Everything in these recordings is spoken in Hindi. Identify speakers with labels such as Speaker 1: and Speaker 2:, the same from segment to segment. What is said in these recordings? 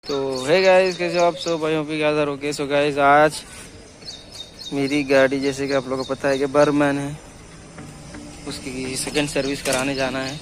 Speaker 1: तो है गाइस, कैसे आप सब भाइयों पे क्या हो गए। सो गाइस आज मेरी गाड़ी जैसे कि आप लोगों को पता है कि बर्मन है, उसकी सेकंड सर्विस कराने जाना है।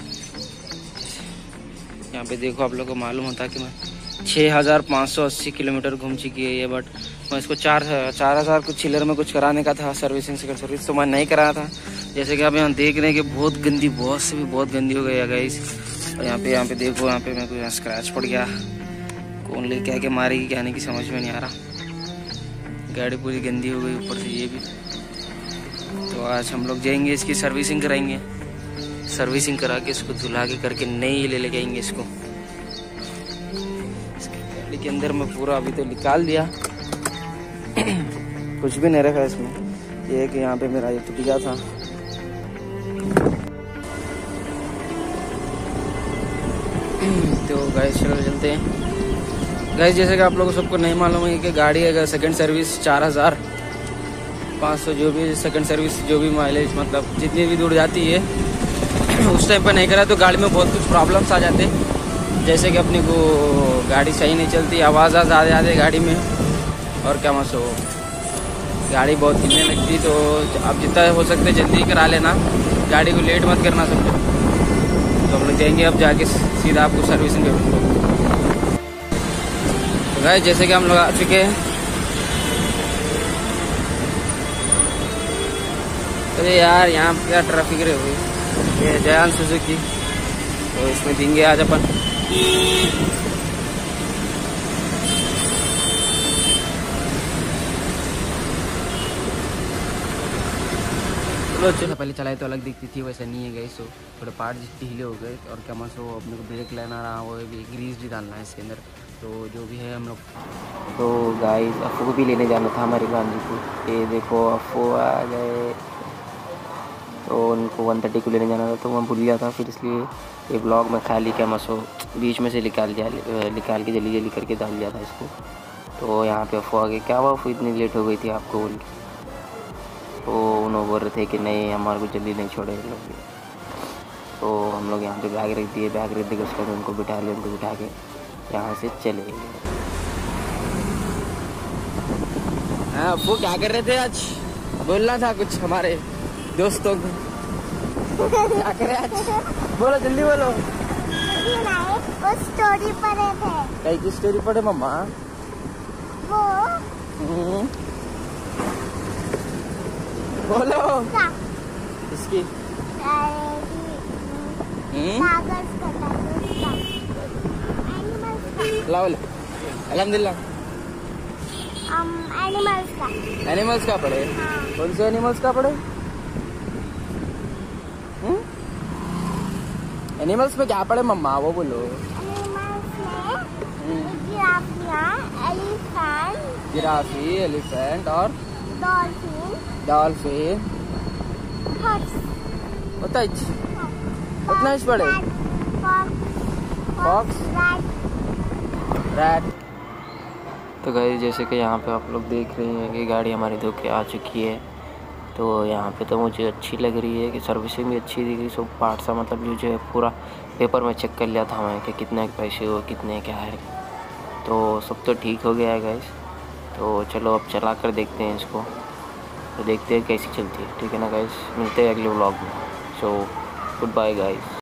Speaker 1: यहाँ पे देखो, आप लोगों को मालूम होता कि मैं 6580 किलोमीटर घूम चुकी है ये, बट मैं इसको 4000 कुछ चिल्लर में कुछ कराने का था सर्विसिंग, सेकंड सर्विस तो मैं नहीं कराया था। जैसे कि आप यहाँ देख रहे हैं कि बहुत गंदी, बहुत से भी बहुत गंदी हो गई है गाइस। और यहाँ पे देखो, यहाँ पे मेरे को स्क्रैच पड़ गया। कौन लेके आके मारेगी क्या नहीं की समझ में नहीं आ रहा। गाड़ी पूरी गंदी हो गई ऊपर से ये भी। तो आज हम लोग जाएंगे, इसकी सर्विसिंग कराएंगे। सर्विसिंग करा के इसको धुला के करके नई ले लेके आएंगे इसको। गाड़ी के अंदर में पूरा अभी तो निकाल दिया कुछ भी नहीं रखा इसमें। ये है कि यहाँ पे मेरा ये टूट गया था। तो गाइस चलो चलते हैं। गाइस जैसे कि आप लोगों को सबको नहीं मालूम है कि गाड़ी अगर सेकंड सर्विस 4500 जो भी सेकंड सर्विस, जो भी माइलेज मतलब जितनी भी दूर जाती है उस टाइम पर नहीं करा तो गाड़ी में बहुत कुछ प्रॉब्लम्स आ जाते हैं। जैसे कि अपने को गाड़ी सही नहीं चलती, आवाज़ आ जाती है गाड़ी में, और क्या मसो गाड़ी बहुत हिलने लगती। तो आप जितना हो सकते जल्दी करा लेना, गाड़ी को लेट मत करना सब। तो हम लोग जाएंगे अब, जाके सीधा आपको सर्विसिंग करूँगा। तो गाइस जैसे कि हम लोग आ चुके हैं। अरे यार यहाँ क्या ट्रैफिक रही हुई। ये जयान सुजुकी, तो इसमें देंगे आज अपन। चलो पहले चलाए तो अलग दिखती थी, वैसे नहीं है गई। सो थोड़े पार्ट जितने हिले हो गए, और क्या मत हो अपने को ब्रेक लेना रहा, वो भी ग्रीस भी डालना है इसके अंदर। तो जो भी है हम लोग, तो गाइस अफू को भी लेने जाना था हमारी गांधी को। ये देखो अफू आ गए, तो उनको 130 को लेने जाना था, तो मैं भूल गया था। फिर इसलिए ये ब्लॉग में खाली क्या मसो बीच में से निकाल के जल्दी करके डाल दिया था इसको। तो यहाँ पे अफू आ गए। क्या हुआ अफू, इतनी लेट हो गई थी आपको बोल के? तो उन्होंने बोल रहे थे कि नहीं हमारे को जल्दी नहीं छोड़े लोग। तो हम लोग यहाँ पे बैग रख दिए, बैग रख देकर उसके बाद उनको बिठा लिया। उनको बिठा के यहाँ से चले गए। हाँ वो क्या कर रहे थे आज? बोलना था कुछ हमारे दोस्तों को। क्या करे आज? बोलो जल्दी बोलो।
Speaker 2: वो स्टोरी पढ़े थे।
Speaker 1: कई की स्टोरी पढ़े मम्मा?
Speaker 2: वो
Speaker 1: बोलो इसकी
Speaker 2: कागज का
Speaker 1: लाओ अल्हम्दुलिल्लाह। एनिमल्स का पढ़े?
Speaker 2: हाँ।
Speaker 1: कौन से एनिमल्स का पढ़े? एनिमल्स में क्या पढ़े मम्मा, वो बोलो। जिराफी, एलिफेंट और डॉल्फिन। उतना ही पढ़े। Fox, rat. तो गाइस जैसे कि यहाँ पे आप लोग देख रहे हैं कि गाड़ी हमारी धोके आ चुकी है। तो यहाँ पे तो मुझे अच्छी लग रही है कि सर्विसिंग भी अच्छी दी गई। सब पार्ट सा मतलब जो है पूरा पेपर में चेक कर लिया था मैं कि कितने पैसे हो, कितने क्या है। तो सब तो ठीक हो गया है गाइस। तो चलो अब चला कर देखते हैं इसको, तो देखते हैं कैसी चलती है। ठीक है ना गाइस, मिलते हैं अगले व्लॉग में। So good bye guys.